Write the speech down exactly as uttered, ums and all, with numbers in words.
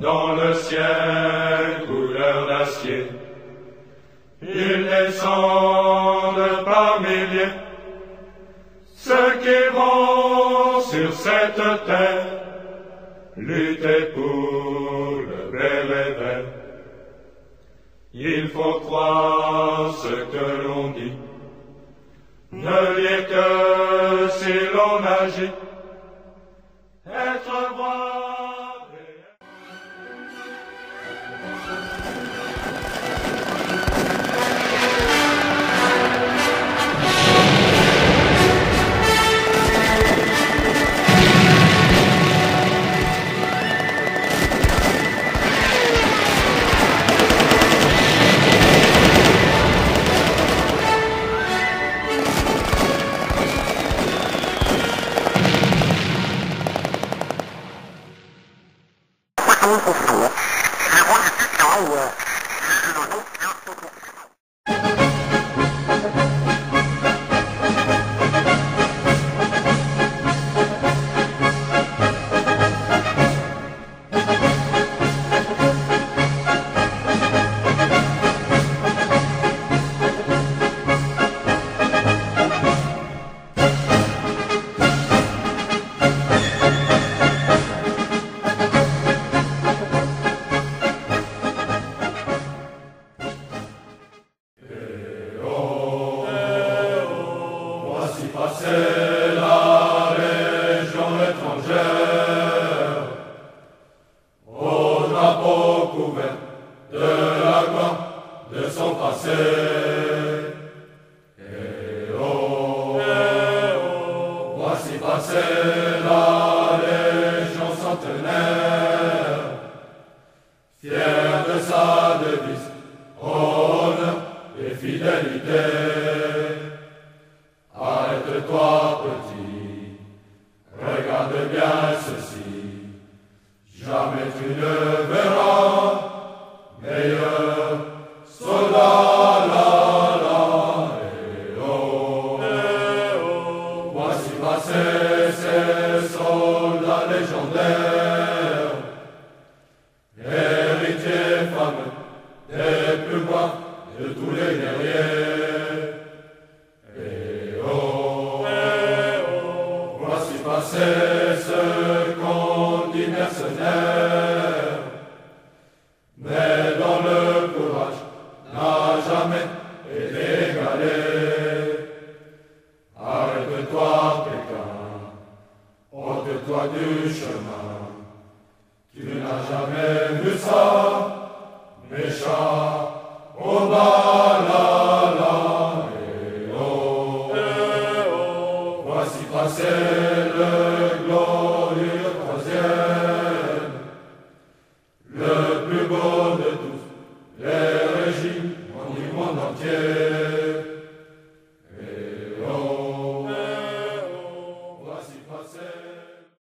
dans le ciel couleur d'acier. Ils descendent par milliers, ceux qui vont sur cette terre lutter pour le bel éveil. Il faut croire ce que l'on dit, ne lire que si l'on agit, être voir. C'est la région étrangère, au drapeau couvert de la gloire de son passé. Et oh, eh oh, voici passer la région centenaire, fière de sa devise, honneur et fidélité. Arrête-toi, petit, regarde bien ceci, jamais tu ne verras meilleur soldat, la, la, eh oh, eh oh. Voici passer ces soldats légendaires, héritiers fameux des plus braves de tous les guerriers. C'est ce qu'on dit mercenaire, mais dont le courage n'a jamais été égalé. Arrête-toi, Pékin, ôte-toi du chemin, tu n'as jamais vu ça, méchant, au bas, la, la, eh oh, eh oh. Voici passer le glorieux troisième, le plus beau de tous les régimes du monde entier.